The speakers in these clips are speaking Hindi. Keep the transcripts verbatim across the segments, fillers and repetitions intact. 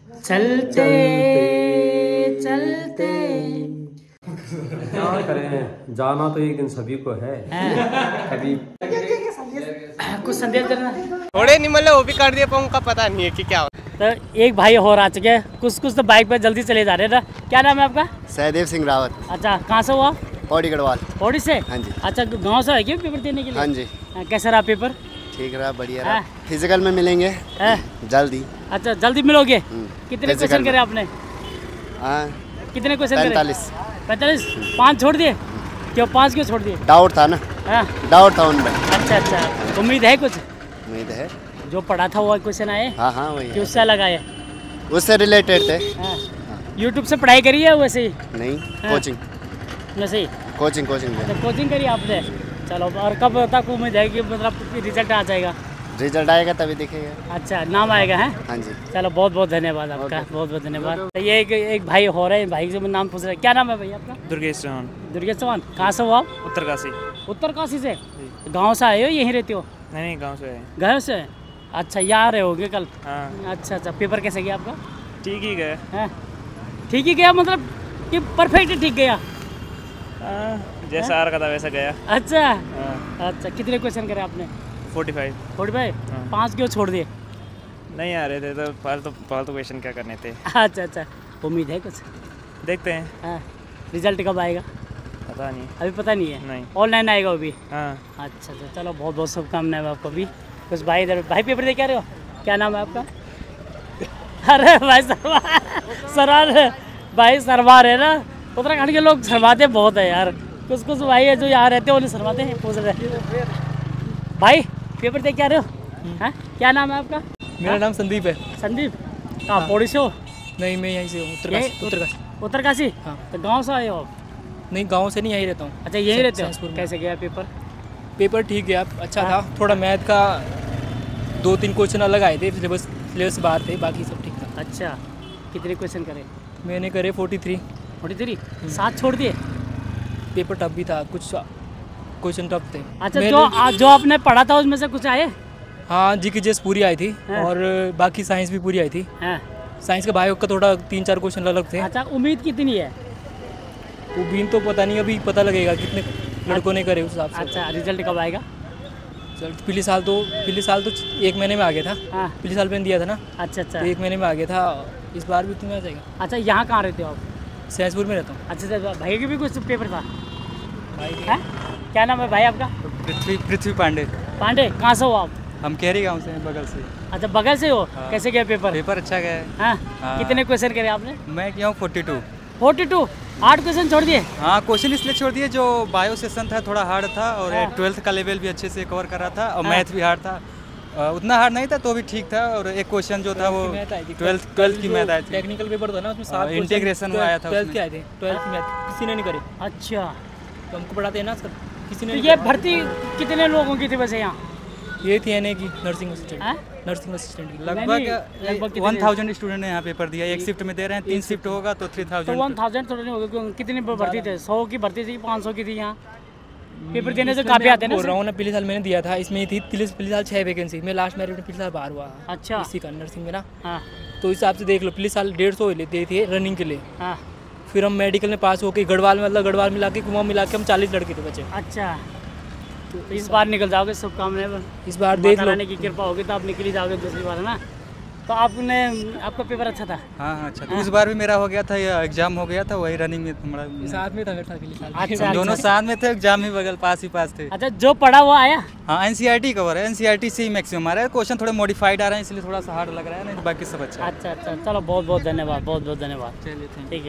चलते चलते क्या करें, जाना तो एक दिन सभी को है। कभी कुछ संदेश देना थोड़े नहीं, मतलब वो भी कर दिया पर उनका पता नहीं है कि क्या हो। तो एक भाई और आ चुके हैं, कुछ कुछ तो बाइक पे जल्दी चले जा रहे हैं ना। क्या नाम है आपका? सहदेव सिंह रावत। अच्छा, कहाँ से हुआ? पौड़ी गढ़वाल। पौड़ी से? हाँ जी। अच्छा, गांव से है क्या पेपर देने के लिए? हाँ जी। हाँ, कैसा रहा पेपर? ठीक रहा, बढ़िया रहा। फिजिकल में मिलेंगे जल्दी। अच्छा, जल्दी मिलोगे? कितने क्वेश्चन करे आपने? हाँ, कितने क्वेश्चन करे? पैंतालीस। पैंतालीस? पाँच छोड़ दिए? क्यों पाँच क्यों छोड़ दिए? डाउट था ना। हाँ, डाउट था उनमें। अच्छा अच्छा, उम्मीद है कुछ? उम्मीद है। जो पढ़ा था वो क्वेश्चन आए? हाँ हाँ वही। कि उससे अलग आए? उससे रिलेटेड थे। हाँ। यूट्यूब से पढ़ाई करी है वैसे ही? नहीं, हाँ। कोचिंग। वैसे ही कोचिंग कोचिंग तो कोचिंग करी आपने? चलो, और कब तक उम्मीद है कि मतलब रिजल्ट आ जाएगा? रिजल्ट आएगा तभी दिखेगा। अच्छा, नाम आएगा है? हाँ जी। चलो, बहुत बहुत धन्यवाद आपका, बहुत बहुत धन्यवाद। तो ये एक, एक भाई हो रहे हैं, भाई से नाम पूछ रहे हैं। क्या नाम है भाई आपका? दुर्गेश चौहान। दुर्गेश चौहान। कहाँ से हो आप? उत्तरकाशी। उत्तरकाशी से? गाँव से आए हो, यहीं रहते हो? नहीं नहीं, गाँव से है। घर से? अच्छा, यहाँ रहे होगे कल? हाँ। अच्छा अच्छा, पेपर कैसे गया आपका? ठीक ही गया है? ठीक ही गया मतलब कि परफेक्ट ठीक गया? जैसा आ रखा था वैसा गया। अच्छा हाँ। अच्छा, कितने क्वेश्चन करे आपने? Forty five. Forty five? हाँ। पाँच क्यों छोड़ दिए? नहीं आ रहे थे तो फालतू फालतू क्वेश्चन क्या करने थे। अच्छा अच्छा, उम्मीद है कुछ? देखते हैं। हाँ, रिजल्ट कब आएगा? पता नहीं। अभी पता नहीं है? नहीं। ऑनलाइन आएगा अभी? हाँ। अच्छा अच्छा, चलो, बहुत बहुत शुभकामनाएं आपको भी। कुछ भाई इधर, भाई पेपर दे क्या रहे हो? क्या नाम है आपका? अरे भाई सरवार, सरवार भाई सरवार है ना, उत्तराखंड के लोग शर्माते बहुत है यार। कुछ कुछ भाई है जो यहाँ रहते हैं उन्हें शर्माते हैं, पूछ रहे। भाई पेपर दे क्या रहे हो? हाँ, क्या नाम है आपका? मेरा नाम संदीप है। संदीप? कहाँ, पौड़ी से हो? नहीं, मैं यहीं से हूँ, उत्तरकाशी। उत्तरकाशी। उत्तरकाशी? हाँ। तो गाँव से आए हो आप? नहीं, गांव से नहीं, यहीं रहता हूँ। अच्छा, यहीं रहते हो? कैसे गया पेपर? पेपर ठीक गया, अच्छा था। थोड़ा मैथ का दो तीन क्वेश्चन अलग आए थे, सिलेबस सिलेबस बाहर थे, बाकी सब ठीक था। अच्छा, कितने क्वेश्चन करे? मैंने करे फोर्टी थ्री। Forty three? सात छोड़ दिए? पेपर टफ भी था, कुछ क्वेश्चन टफ थे। अच्छा, जो जो आपने पढ़ा था उसमें से कुछ आए? हाँ, जी की जेस पूरी आई थी और बाकी साइंस भी पूरी आई थी। साइंस का बायो का थोड़ा तीन चार क्वेश्चन अलग थे। अच्छा, उम्मीद कितनी है? उम्मीद तो पता नहीं, अभी पता लगेगा कितने लड़कों ने करे उस हिसाब से। अच्छा, रिजल्ट कब आएगा? रिजल्ट पिछले साल तो पिछले साल तो एक महीने में आ गया था। हाँ। पिछले साल मैंने दिया था ना। अच्छा अच्छा, तो एक महीने में आ गया था, इस बार भी तुम्हें आ जाएगा। अच्छा, यहाँ कहाँ रहते हो आप? सहसपुर में रहता हूँ। अच्छा अच्छा, भाई के भी कुछ पेपर था? भाई है? क्या नाम है भाई आपका? पृथ्वी पृथ्वी पांडे। पांडे, कहाँ से हो आप? हम केरी गांव से हैं, बगल से। अच्छा, बगल से हो? हाँ। कैसे गया पेपर? पेपर अच्छा गया है। हाँ? हाँ। कितने क्वेश्चन करे आपने? मैं किया हूँ फोर्टी टू। Forty two? आठ क्वेश्चन छोड़ दिए? हाँ, क्वेश्चन इसलिए छोड़ दिए, जो बायो सेशन था थोड़ा हार्ड था और हाँ। ट्वेल्थ का लेवल भी अच्छे से कवर कर रहा था और हाँ। मैथ भी हार्ड था। आ, उतना हार्ड नहीं था तो भी ठीक था, और एक क्वेश्चन जो था वो ट्वेल्थ ट्वेल्थ की मैथ आई थी। टेक्निकल पेपर था ना, उसमें सात इंटीग्रेशन में आया था। ट्वेल्थ के आए थे, ट्वेल्थ की मैथ किसी ने नहीं करे। अच्छा, तो हमको पढ़ाते हैं ना सर, किसी ने तो नहीं ये करा। भर्ती कितने लोगों की थी वैसे यहाँ? ये थी एनए की नर्सिंग असिस्टेंट। हाँ? नर्सिंग असिस्टेंट की लगभग वन थाउजेंड स्टूडेंट ने यहाँ पेपर दिया। एक शिफ्ट में दे रहे हैं, तीन शिफ्ट होगा तो थ्री तो थाउजेंड। वन थाउजेंड थोड़ी हो गए? कितनी भर्ती थे? सौ की भर्ती थी, पाँच सौ की थी यहाँ? पेपर देने से काफी आते हैं ना? बोल रहा हूँ ना, पिछले साल मैंने दिया था, इसमें थी पिछले साल छः वैकेंसी। मैं लास्ट मेरिट में पिछले साल बाहर हुआ। अच्छा, इसी का नर्सिंग में ना। हाँ। तो इस हिसाब से देख लो, पिछले साल डेढ़ सौ दी थी रनिंग के लिए। हाँ। फिर हम मेडिकल में पास होके गढ़वाल में, मतलब गढ़वाल मिला के कुमाऊं मिला के हम चालीस लड़के थे बच्चे। अच्छा, तो इस बार निकल जाओगे, शुभकामनाएं। इस बार देख लो, की कृपा होगी तो आप निकल ही जाओगे दूसरी बार, है ना? तो आपने, आपका पेपर अच्छा था? हाँ हाँ, अच्छा। तो इस बार भी मेरा हो गया था, या एग्जाम हो गया था, वही रनिंग में हमारा साथ में था मेरे साथ पिछले साल। अच्छा, दोनों साथ में थे, एग्जाम ही बगल पास ही पास थे। अच्छा, जो पढ़ा वो आया? हाँ, एनसीईआरटी कवर है, एनसीईआरटी से ही मैक्सिमम आ रहा है। क्वेश्चन थोड़े मॉडिफाइड आ रहे हैं, इसलिए थोड़ा सा हार्ड लग रहा है, नहीं बाकी सब अच्छा है। अच्छा अच्छा, चलो, बहुत बहुत धन्यवाद, बहुत बहुत धन्यवाद। चलिए, थैंक यू। ठीक है,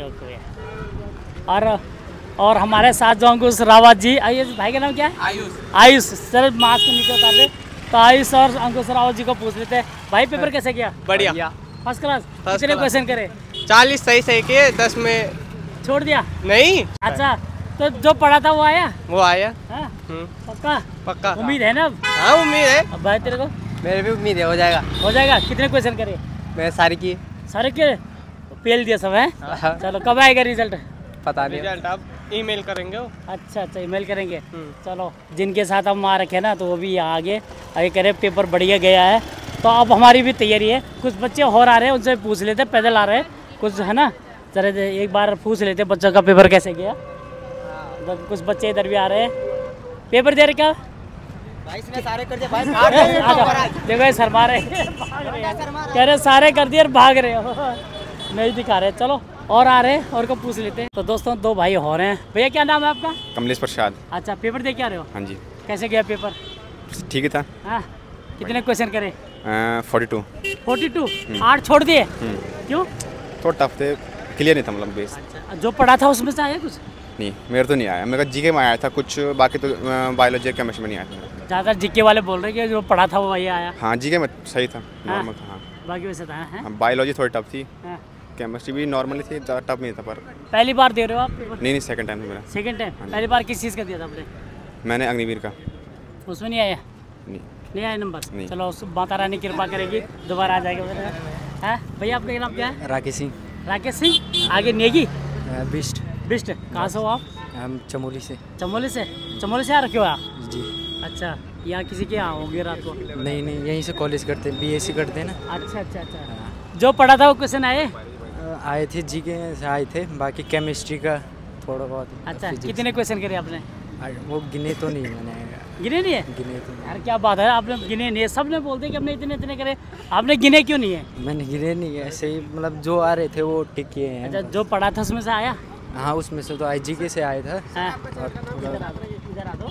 ओके। और और हमारे साथ जो अंकुश रावत जी, आयुष भाई का नाम क्या है? आयुष। आयुष सर, मास्क को नीचे उतार दे। तो आयुष और अंकुश रावत जी को पूछ लेते हैं, भाई पेपर कैसे गया? बढ़िया, फर्स्ट क्लास। कितने क्वेश्चन करे? चालीस सही सही किए, दस में छोड़ दिया? नहीं। अच्छा, तो जो पढ़ा था वो आया? वो आया। हाँ? पक्का? पक्का उम्मीद है ना? अब हाँ, उम्मीद है। अब भाई तेरे को? मेरे भी उम्मीद है, हो जाएगा। हो जाएगा। कितने क्वेश्चन करे? मैं सारी की सारे के पेल दिया सब है? चलो, कब आएगा रिजल्ट? पता नहीं, रिजल्ट अब ईमेल करेंगे वो। अच्छा अच्छा, ईमेल करेंगे। चलो, जिनके साथ हम आ रखे हैं ना, तो वो भी यहाँ आगे आगे कह रहे पेपर बढ़िया गया है, तो अब हमारी भी तैयारी है। कुछ बच्चे और आ रहे हैं, उनसे पूछ लेते, पैदल आ रहे हैं कुछ, है ना। जरा एक बार पूछ लेते बच्चों का पेपर कैसे गया। तो कुछ बच्चे इधर भी आ रहे हैं, पेपर दे रहे क्या? सारे कर दिए, देखो शर्मा रहे, कह रहे सारे कर दिए और भाग रहे हो, नहीं दिखा रहे। चलो और आ रहे हैं, और को पूछ लेते हैं। तो दोस्तों दो भाई हो रहे हैं। भैया क्या नाम है आपका? कमलेश प्रसाद। अच्छा, पेपर दे के आ रहे हो? हाँ जी। कैसे गया पेपर? ठीक ही था। हाँ, कितने क्वेश्चन करे? Forty two. फोर्टी टू आठ छोड़ दिए, क्यों? थोड़ा टफ थे, क्लियर नहीं था मतलब बेस। अच्छा, जो पढ़ा था उसमें से आया कुछ? नहीं, मेरे तो नहीं आया, मेरा जीके में आया था कुछ, बाकी तो बायोलॉजी केमिस्ट्री में नहीं आया था। ज़्यादा जीके वाले बोल रहे कि जो पढ़ा था वो वही आया। हाँ, जीके में सही था, नॉर्मल था। हाँ, बाकी वैसे था। हाँ, बायोलॉजी थोड़ी टफ थी, केमिस्ट्री भी नॉर्मल थी, टफ नहीं था। पर पहली बार दे रहे हो आप पेपर? नहीं नहीं, सेकंड टाइम मेरा। Second time? पहली बार किस चीज़ का दिया था आपने? मैंने अग्निवीर का। उसमें नहीं आया? नहीं नहीं आया नंबर? नहीं। चलो उस माता रानी कृपा करेगी, दोबारा आ जाएगा उधर। है भैया, आपका नाम क्या है? राकेश सिंह। राकेश सिंह। आगे नेगी बिस्ट। बिस्ट। कहाँ से हो आप? हम चमोली से। चमोली से? चमोली से आ रखे हो आप? जी। अच्छा, यहाँ किसी के यहाँ होगे रात को? नहीं नहीं, यहीं से कॉलेज करते हैं, बीएससी करते हैं ना। अच्छा अच्छा अच्छा। जो पढ़ा था वो क्वेश्चन आए? आए थे, जी के आए थे, बाकी केमिस्ट्री का थोड़ा बहुत। अच्छा, कितने क्वेश्चन करे आपने? वो गिने तो नहीं मैंने। गिने नहीं है? गिने तो यार क्या बात है, आपने गिने नहीं है? सब ने बोलते हैं कि हमने इतने इतने करे, आपने गिने क्यों नहीं है? मैंने गिने नहीं है, ऐसे ही मतलब जो आ रहे थे वो टिक किए हैं। अच्छा, जो पढ़ा था उसमें से आया? हाँ, उसमें से तो आई जी के से आया था। हाँ। और थोड़ा इधर आ दो।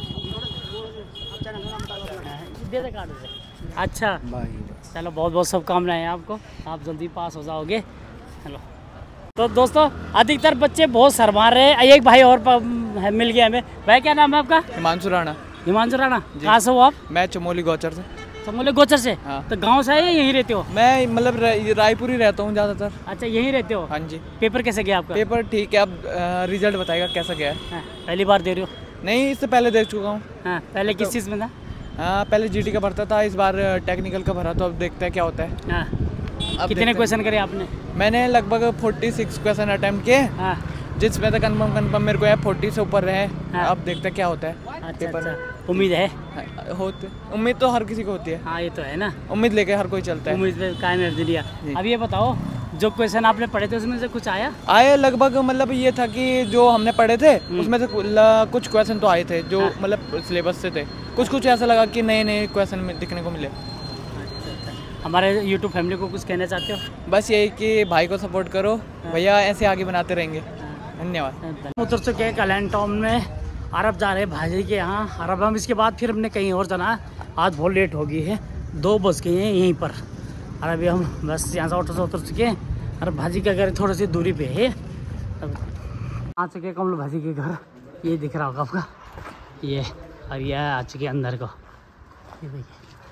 अच्छा, चलो बहुत बहुत शुभकामनाएं आपको, आप जल्दी पास हो जाओगे। हेलो। तो दोस्तों अधिकतर बच्चे बहुत शर्मा रहे हैं। एक भाई और मिल गया हमें। भाई क्या नाम है आपका? हिमांशु राणा। हिमांशु राणा। कहाँ से हो आप? मैं चमोली गौचर से। चमोली गोचर से? हाँ। तो गांव से है, यहीं रहते हो? मैं मतलब रायपुर ही रहता हूँ ज़्यादातर। अच्छा, यहीं रहते हो? हाँ जी। पेपर कैसे गया आपका? पेपर ठीक है, अब रिजल्ट बताएगा कैसा गया है। हाँ, पहली बार दे रहे हो? नहीं, इससे पहले दे चुका हूँ। हाँ, पहले किस चीज़ में था? हाँ, पहले जीटी का भरता था, इस बार टेक्निकल का भरा, तो अब देखते हैं क्या होता है। हाँ। कितने क्वेश्चन करे आपने? मैंने लगभग फोर्टी सिक्स क्वेश्चन अटेम्प्ट किए, हाँ। जिसमें तो कन्फर्म कन्फर्म मेरे को है फोर्टी से ऊपर रहे। हाँ। अब देखते हैं क्या होता है अच्छा, पेपर में। अच्छा। उम्मीद है? हाँ, होते उम्मीद तो हर किसी को होती है। हाँ, ये तो है ना, उम्मीद लेके हर कोई चलता है। उम्मीद पे कायम रख दिया। अब ये बताओ, जो क्वेश्चन आपने पढ़े थे उसमें से कुछ आया? आए लगभग, मतलब ये था कि जो हमने पढ़े थे उसमें से कुछ क्वेश्चन तो आए थे जो मतलब सिलेबस से थे, कुछ कुछ ऐसा लगा कि नए नए क्वेश्चन में दिखने को मिले। हमारे यूट्यूब फैमिली को कुछ कहना चाहते हो? बस यही कि भाई को सपोर्ट करो भैया, ऐसे आगे बनाते रहेंगे। धन्यवाद। उतर चुके हैं कल्याण टाउन में, अरब जा रहे हैं भाजी के यहाँ। अरब हम इसके बाद फिर हमने कहीं और जाना है, आज बहुत लेट हो गई है, दो बज गए हैं यहीं पर। और अभी हम बस यहाँ से ऑटो से उतर चुके हैं, और भाजी का घर थोड़ी सी दूरी पे है। अब आ चुके हैं कमल भाजी के घर, ये दिख रहा होगा आपका, ये, और ये आ चुके अंदर को, ये देखिए।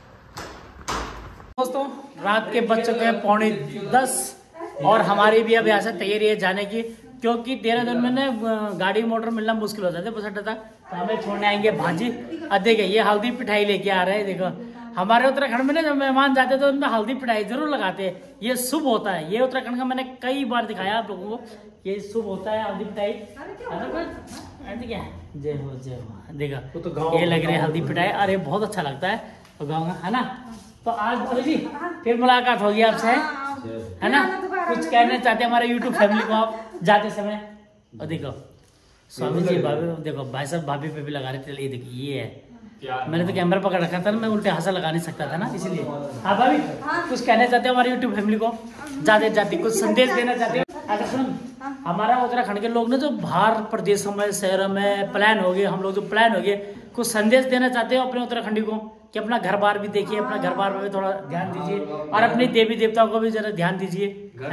दोस्तों रात के बज चुके हैं पौने दस, और हमारी भी अब यहाँ से तैयारी है जाने की, क्योंकि देहरादून में ना गाड़ी मोटर मिलना मुश्किल हो जाता है बस अड्डा तक, तो हमें छोड़ने आएंगे भाजी। अब देखिए ये हल्दी पिठाई लेके आ रहे हैं। देखो हमारे उत्तराखंड में ना जब मेहमान जाते हैं तो उनमें हल्दी पिठाई जरूर लगाते हैं, ये शुभ होता है। ये उत्तराखंड का मैंने कई बार दिखाया आप लोगों को, ये शुभ होता है हल्दी पिठाई। क्या जय हो जय हो, देखो ये लग रही है हल्दी पिठाई, अरे बहुत अच्छा लगता है तो गाँव में, है ना। तो आज जी फिर मुलाकात होगी आपसे, है ना। कुछ कहना चाहते हैं हमारे यूट्यूब फैमिली को आप जाते समय? और देखो स्वामी जी भाभी, देखो भाई साहब भाभी पे भी लगा रहे थे, ये देखिए ये है, मैंने तो कैमरा पकड़ रखा था ना, मैं उल्टे हाथ लगा नहीं सकता था ना, इसलिए। हाँ भाभी, कुछ कहना चाहते हो हमारे यूट्यूब फैमिली को जाते जाते, कुछ संदेश देना चाहते हो? अच्छा सुन, हमारा उत्तराखंड के लोग ना जो बाहर प्रदेशों में शहरों में प्लान हो गए, हम लोग जो प्लान हो गए, कुछ संदेश देना चाहते हो अपने उत्तराखंडी को कि अपना घर बार भी देखिए, अपना घर बार में भी थोड़ा ध्यान दीजिए, और अपने देवी देवताओं को भी जरा ध्यान दीजिए।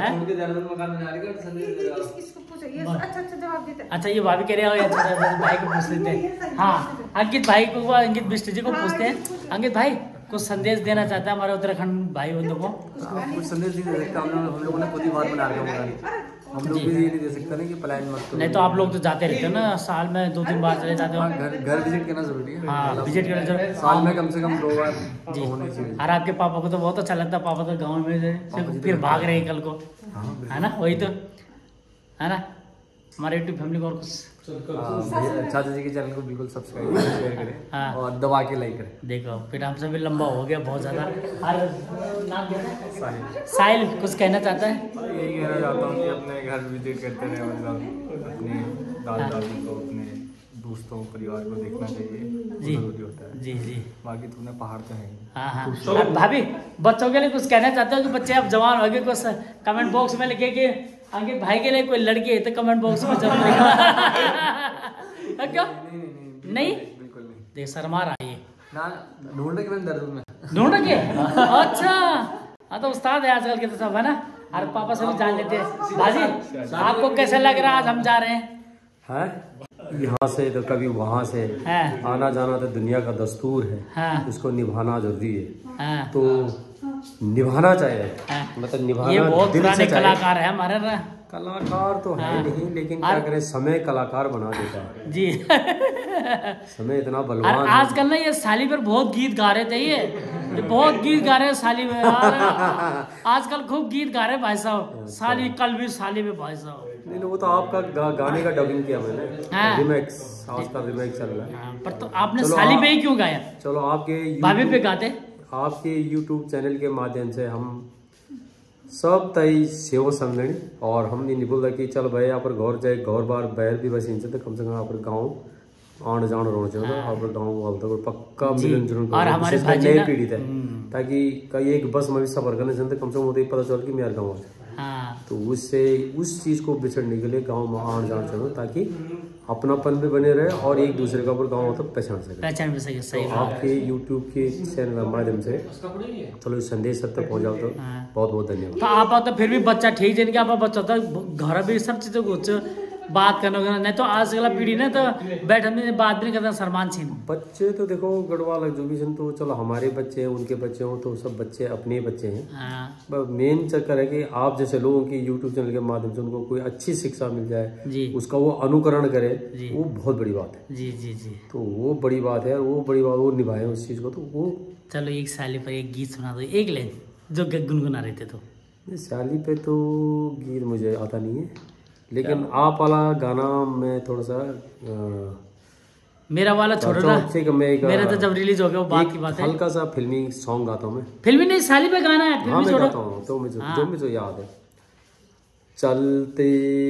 अच्छा ये भाभी कह रहे हो, अच्छा भाई को पूछ लेते हैं। हाँ अंकित भाई को, अंकित बिष्ट जी को पूछते हैं। अंकित भाई कुछ संदेश देना चाहता है हमारे उत्तराखंड भाई बंधु को? कुछ संदेश नहीं दे सकता, हम लोगों ने खुद ही बात बना रखा, हम लोग भी ये नहीं दे सकते ना कि प्लान मत। नहीं तो आप लोग तो जाते रहते हो ना, साल में दो तीन बार चले जाते हो। घर घर विजिट करना जरूरी है। हाँ विजिट करना जरूरी, साल में कम से कम दो बार जी। होना चाहिए। और आपके पापा को तो बहुत अच्छा लगता है, पापा तो गाँव में से फिर भाग रहे हैं कल को, है ना, वही तो है ना। हमारे यूट्यूब फैमिली को और कुछ चाचा जी के चैनल को बिल्कुल सब्सक्राइब करें, शेयर करें हाँ। और दबा के लाइक करें। देखो फिर हमसे भी लंबा हो गया बहुत ज़्यादा। और नाम क्या है? साहिल कुछ कहना चाहता है? यही कहना चाहता हूँ कि अपने घर विजिट करते रहे, मतलब अपने दादा दादी को, अपने दोस्तों परिवार को देखना चाहिए, जी जरूरी होता है। जी जी बाकी तुम्हें पहाड़ तो है ही। हाँ हाँ। और भाभी बच्चों के लिए कुछ कहना चाहते हो कि बच्चे अब जवान हो गए, कुछ कमेंट बॉक्स में लिखे कि अंकित भाई के लिए कोई लड़की है तो कमेंट बॉक्स में जरूर लिखना। क्यों नहीं? बिल्कुल नहीं। देख शर्मा रहा है ना, ढूंढने के लिए दर्द में ढूंढ के। अच्छा हाँ तो उस्ताद है आजकल के तो सब है ना। और पापा से भी जान लेते हैं। भाजी आपको कैसा लग रहा है आज हम जा रहे हैं? है यहाँ से तो कभी वहाँ से हाँ। आना जाना तो दुनिया का दस्तूर है, हाँ। उसको निभाना जरूरी है। हाँ। तो निभाना चाहिए, हाँ। मतलब निभाना। ये बहुत दिल पुराने से चाहिए। कलाकार है हमारे ना। कलाकार तो है हाँ। नहीं, लेकिन क्या करें, समय कलाकार बना देता है जी। समय इतना और बलवान है। आजकल ना ये साली पर बहुत गीत गा रहे थे, ये ये बहुत गीत गा रहे हैं साली में यार। आजकल खूब गीत गा रहे हैं भाई साहब। साली कल भी साली में भाई साहब। नहीं नहीं, वो तो आपका गा, गाने का डबिंग किया मैंने, हाँ। रिमेक्स, आज का रिमेक्स चल रहा है। हाँ, पर तो आपने चलो साली आप- पे ही क्यों गाया? चलो आपके भाभी पे YouTube- गाते। आपके यूट्यूब चैनल के माध्यम से हम सब तई सेवा समझणी, और हम नहीं बोलता कि चल भाई यहाँ पर घर जाए, घर बार बैर भी बस इनसे तो कम से कम यहाँ पर गाँव आण जान रहना चाहिए। यहाँ पर गाँव वाल तो पक्का मिलन जुलन और हमारे विशेषकर भाजी नए ना- पीढ़ी है, ताकि कई एक बस में भी सफर करने से तो कम से कम मुझे पता चल कि मेरा गाँव है। हाँ तो उससे उस चीज़ को बिछड़ने के लिए गांव में आना जाना चाहिए, ताकि अपनापन भी बने रहे और एक दूसरे का ऊपर गाँव तक पहचान सके। पहचान भी सही सही तो बात है। आपके यूट्यूब के चैनल के माध्यम से चलो इस संदेश सब तक पहुँच जाओ तो हाँ। बहुत बहुत धन्यवाद। तो आप तो फिर भी बच्चा ठीक जिनके आप बच्चा था घर भी सब चीज़ों को बात करना होगा, नहीं तो आजकल पीढ़ी ने तो बैठने बात भी नहीं करता, शर्मान छीन। बच्चे तो देखो गढ़वाल एजुकेशन तो चलो हमारे बच्चे हैं, उनके बच्चे हों तो सब बच्चे अपने बच्चे हैं। हाँ मेन चक्कर है कि आप जैसे लोगों की यूट्यूब चैनल के माध्यम से उनको कोई अच्छी शिक्षा मिल जाए, जी उसका वो अनुकरण करे, जी। वो बहुत बड़ी बात है। जी जी जी। तो वो बड़ी बात है, और वो बड़ी बात वो निभाए उस चीज़ को। तो वो चलो एक साली पर एक गीत सुना दो, एक लाइन जो गुनगुना रहे थे। तो शाली पे तो गीत मुझे आता नहीं है, लेकिन आप वाला गाना मैं थोड़ा सा आ, मेरा वाला छोड़ो ना, ठीक है, मैं एक, मेरा तो जब रिलीज हो गया वो बात की बात है। हल्का सा फिल्मी सॉन्ग गाता हूँ मैं। फिल्मी नहीं साली पे गाना है, हाँ फिल्मी मैं छोड़ो। गाता हूँ, तो मुझे हाँ। जो मुझे याद है। चलते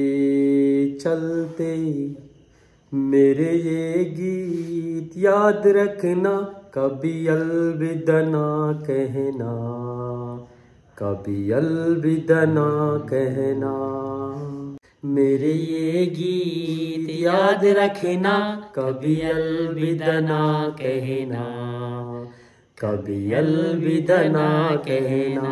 चलते मेरे ये गीत याद रखना, कभी अलविदा ना कहना, कभी अलविदा ना कहना, मेरे ये गीत याद रखना, कभी अलविदा ना कहना, कभी अलविदा ना कहना,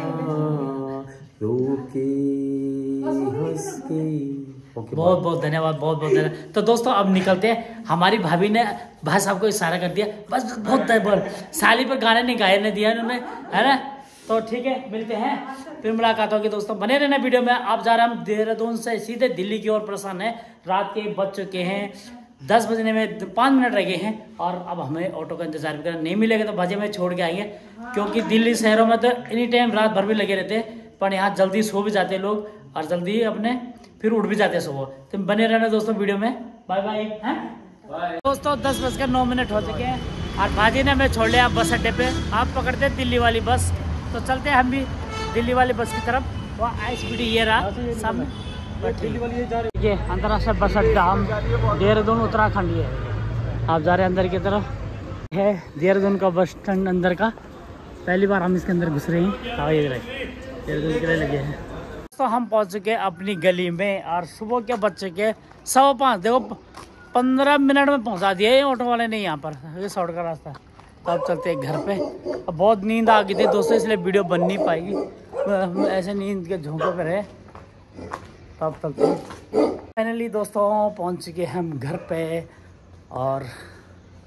रोके हंस के। बहुत बहुत धन्यवाद, बहुत बहुत धन्यवाद। तो दोस्तों अब निकलते हैं। हमारी भाभी ने भाई साहब को इशारा कर दिया, बस बहुत बोल साली पर गाने नहीं गाए नहीं दिया उन्होंने, है ना। तो ठीक है, मिलते हैं फिर मुलाकात होगी दोस्तों, बने रहना वीडियो में। आप जा रहे हैं हम देहरादून से सीधे दिल्ली की ओर प्रस्थान है। रात के बज चुके हैं दस बजने में पाँच मिनट रह गए हैं, और अब हमें ऑटो का इंतजार भी करना, नहीं मिलेगा तो भाजी में छोड़ के आएंगे, क्योंकि दिल्ली शहरों में तो एनी टाइम रात भर भी लगे रहते हैं, पर यहाँ जल्दी सो भी जाते हैं लोग और जल्दी अपने फिर उठ भी जाते हैं सुबह। तो बने रहना दोस्तों वीडियो में। बाय बाय हैं दोस्तों। दस बजकर नौ मिनट हो चुके हैं और भाजी ने हमें छोड़ लिया बस अड्डे पे। आप पकड़ते हैं दिल्ली वाली बस, तो चलते हैं हम भी दिल्ली वाली बस की तरफ। वो आई स्पीडी ये रहा सामने, ये अंतर्राष्ट्रीय बस अड्डा हम देहरादून उत्तराखंड ये आप जा रहे हैं अंदर की तरफ है। देहरादून का बस स्टैंड अंदर का, पहली बार हम इसके अंदर घुस रहे हैं। हाँ ये देहरादून के लिए लगे हैं। तो हम पहुंच चुके अपनी गली में और सुबह के बज चुके सवा पाँच। देखो पंद्रह मिनट में पहुंचा दिया ये ऑटो वाले ने यहाँ पर, ये शॉर्ट का रास्ता। तो अब चलते हैं घर पे। अब बहुत नींद आ गई थी दोस्तों, इसलिए वीडियो बन नहीं पाएगी, हम ऐसे नींद के झोंकों पर है। तो अब चलते हैं। फाइनली दोस्तों पहुंच चुके हैं हम घर पे, और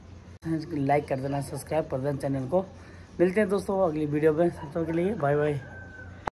लाइक कर देना, सब्सक्राइब कर देना चैनल को। मिलते हैं दोस्तों अगली वीडियो में, तब तक के लिए बाय बाय।